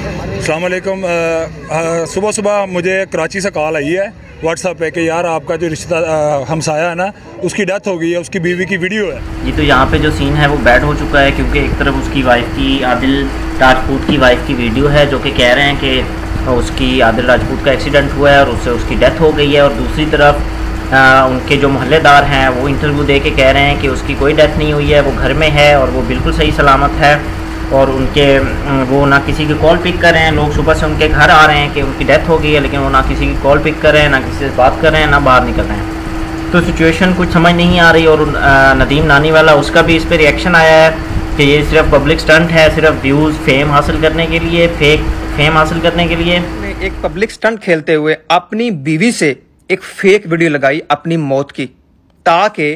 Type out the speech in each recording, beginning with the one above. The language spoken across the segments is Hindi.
अस्सलाम वालेकुम। सुबह सुबह मुझे कराची से कॉल आई है व्हाट्सएप पे कि यार आपका जो रिश्ता हमसाया है ना, उसकी डेथ हो गई है, उसकी बीवी की वीडियो है। जी, तो यहाँ पे जो सीन है वो बैड हो चुका है, क्योंकि एक तरफ उसकी वाइफ की, आदिल राजपूत की वाइफ की वीडियो है जो कि कह रहे हैं कि उसकी आदिल राजपूत का एक्सीडेंट हुआ है और उससे उसकी डेथ हो गई है, और दूसरी तरफ उनके जो मोहल्लेदार हैं वो इंटरव्यू दे के कह रहे हैं कि उसकी कोई डेथ नहीं हुई है, वो घर में है और वो बिल्कुल सही सलामत है, और उनके वो ना किसी की कॉल पिक कर रहे हैं। लोग सुबह से उनके घर आ रहे हैं कि उनकी डेथ हो गई है, लेकिन वो ना किसी की कॉल पिक कर रहे हैं, ना किसी से बात कर रहे हैं, ना बाहर निकल रहे हैं। तो सिचुएशन कुछ समझ नहीं आ रही। और नदीम नानीवाला, उसका भी इस पर रिएक्शन आया है कि ये सिर्फ पब्लिक स्टंट है, सिर्फ व्यूज़ फेम हासिल करने के लिए, फेम हासिल करने के लिए। एक पब्लिक स्टंट खेलते हुए अपनी बीवी से एक फेक वीडियो लगाई अपनी मौत की, ताकि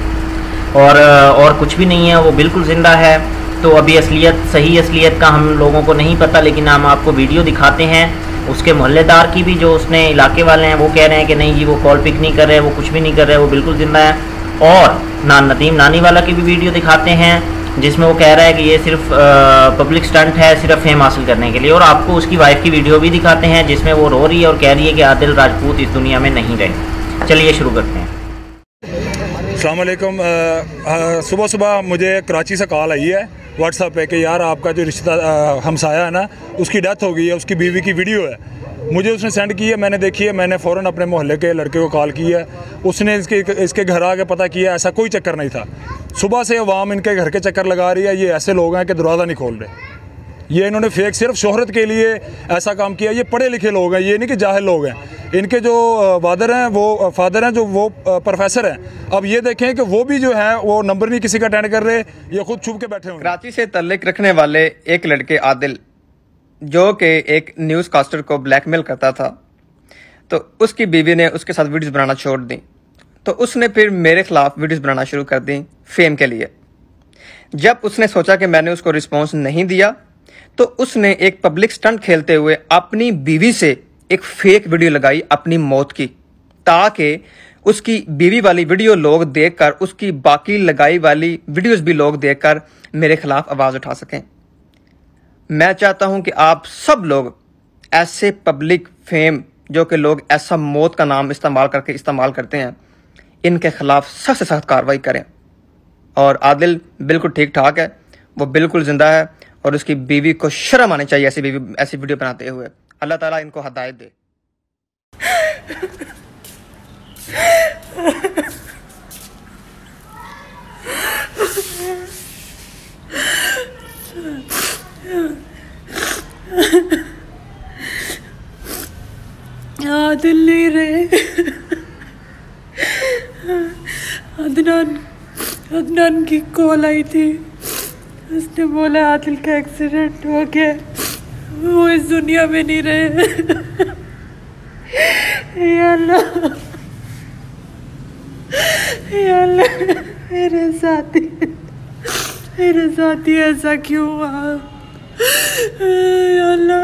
और कुछ भी नहीं है, वो बिल्कुल जिंदा है। तो अभी सही असलियत का हम लोगों को नहीं पता, लेकिन हम आपको वीडियो दिखाते हैं। उसके मोहल्लेदार की भी, जो उसने इलाके वाले हैं, वो कह रहे हैं कि नहीं जी वो कॉल पिक नहीं कर रहे, वो कुछ भी नहीं कर रहे, वो बिल्कुल जिंदा है। और नदीम नानीवाला की भी वीडियो दिखाते हैं जिसमें वो कह रहा है कि ये सिर्फ पब्लिक स्टंट है, सिर्फ फेम हासिल करने के लिए। और आपको उसकी वाइफ की वीडियो भी दिखाते हैं जिसमें वो रो रही है और कह रही है कि आदिल राजपूत इस दुनिया में नहीं रहे। चलिए शुरू करते हैं। अस्सलाम वालेकुम। सुबह सुबह मुझे कराची से कॉल आई है व्हाट्सएप पे कि यार आपका जो रिश्ता हमसाया है ना, उसकी डेथ हो गई है, उसकी बीवी की वीडियो है। मुझे उसने सेंड की है, मैंने देखी है, मैंने फ़ौरन अपने मोहल्ले के लड़के को कॉल की है। उसने इसके घर आके पता किया, ऐसा कोई चक्कर नहीं था। सुबह से अवाम इनके घर के चक्कर लगा रही है। ये ऐसे लोग हैं कि दरवाज़ा नहीं खोल रहे। ये इन्होंने फेक सिर्फ शोहरत के लिए ऐसा काम किया। ये पढ़े लिखे लोग हैं, ये नहीं कि जाहिल लोग हैं। इनके जो फादर हैं जो वो प्रोफेसर हैं। अब ये देखें कि वो भी जो है वो नंबर नहीं किसी का अटेंड कर रहे, ये खुद छुप के बैठे हुए। कराची से तल्लुक़ रखने वाले एक लड़के आदिल, जो कि एक न्यूज़ कास्टर को ब्लैकमेल करता था, तो उसकी बीवी ने उसके साथ वीडियोस बनाना छोड़ दी। तो उसने फिर मेरे खिलाफ वीडियोस बनाना शुरू कर दी फेम के लिए। जब उसने सोचा कि मैंने उसको रिस्पॉन्स नहीं दिया, तो उसने एक पब्लिक स्टंट खेलते हुए अपनी बीवी से एक फेक वीडियो लगाई अपनी मौत की, ताकि उसकी बीवी वाली वीडियो लोग देखकर, उसकी बाकी लगाई वाली वीडियोस भी लोग देखकर मेरे खिलाफ आवाज़ उठा सकें। मैं चाहता हूं कि आप सब लोग ऐसे पब्लिक फेम, जो कि लोग ऐसा मौत का नाम इस्तेमाल करते हैं, इनके खिलाफ सख्त से सख्त कार्रवाई करें। और आदिल बिल्कुल ठीक ठाक है, वो बिल्कुल जिंदा है, और उसकी बीवी को शर्म आनी चाहिए ऐसी वीडियो बनाते हुए। अल्लाह ताला इनको हदायत दे। आदिल नहीं रहे। अदनान की कॉल आई थी, उसने बोला आदिल का एक्सीडेंट हो गया, वो इस दुनिया में नहीं रहे। या अल्लाह, या अल्लाह, मेरे साथी ऐसा क्यों हुआ? या अल्लाह।